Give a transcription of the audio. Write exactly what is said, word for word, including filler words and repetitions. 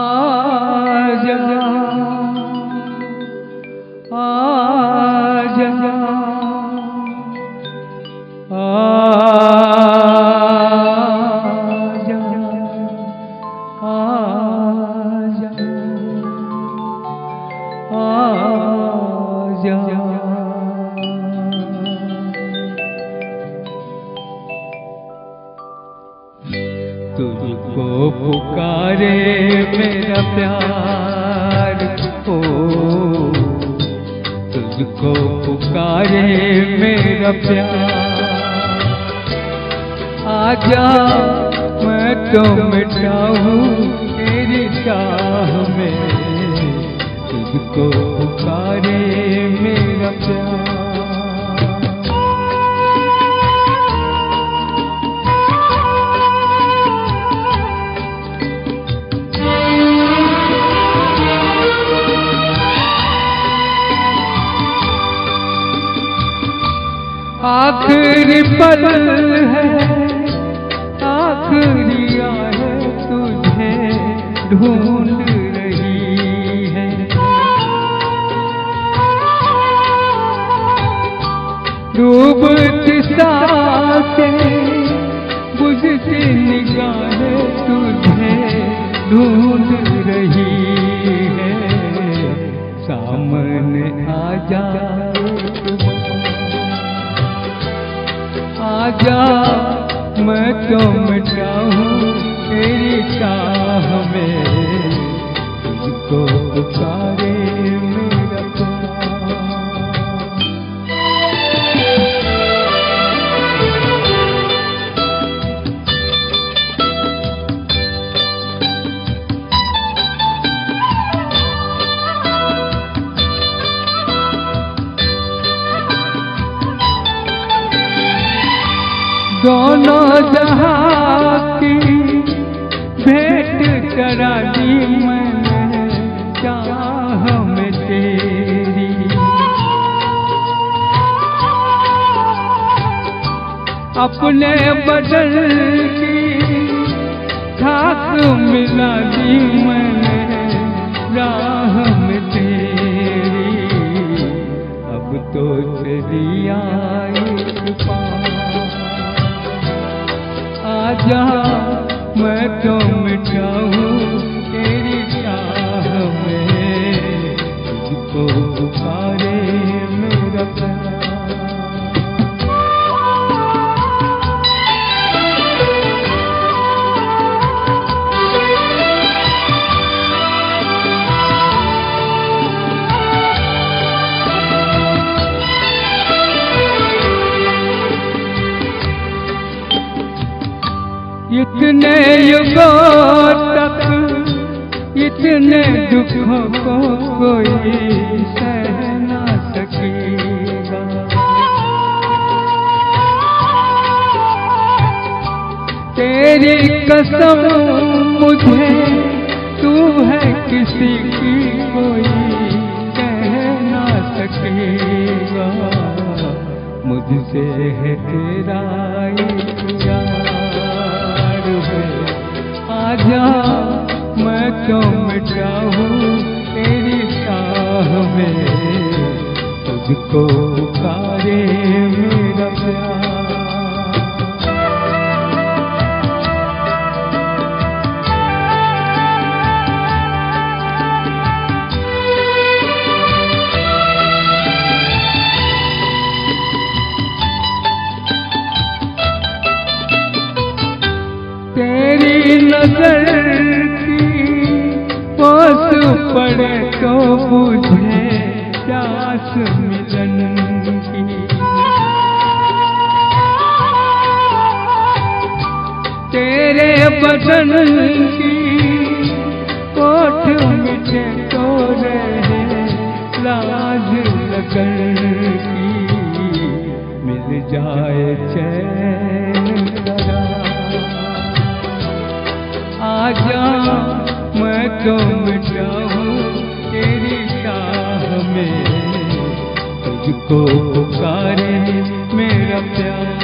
आजा आजा आजा आजा आजा। तुझको पुकारे मेरा प्यार हो, तुझको पुकारे मेरा प्यार। आजा मैं तो मिटा हूँ तेरी चाह में, तुझको पुकारे मेरा प्यार। आखिरी पल है, आखिरी आहे तुझे ढूंढ रही है। डूबती सांसें बुझती निगाहें तुझे ढूंढ रही है। सामने आ जा आजा मैं तो मिटा हूँ तेरी चाह में, तुझको पुकारे मेरा दोनों जहां की भेंट करा दी मैंने चाह में तेरी। अपने बदन की खाक मिला दी मैंने राह में तेरी। अब तो तेरी आई आजा मैं तो मिटा हूँ तेरी चाह में, तुझको पुकारे मेरा प्यार। इतने युगों तक इतने दुखों को कोई सह ना सकेगा। तेरी कसम मुझे तू है किसी की कोई कह ना सकेगा। मुझसे है तेरा आजा मैं तो मिटा हूँ तेरी चाह में, तुझको पुकारे मेरा प्यार। तेरी नजर की ओस पड़े तो मुझे प्यास मिलन की। तेरे बदन की कोठ मिटे तो रहे लाज लगन की। मिल जाए चैन आजा मैं तो मिटा हूँ तेरी चाह में, तुझको पुकारे मेरा प्यार।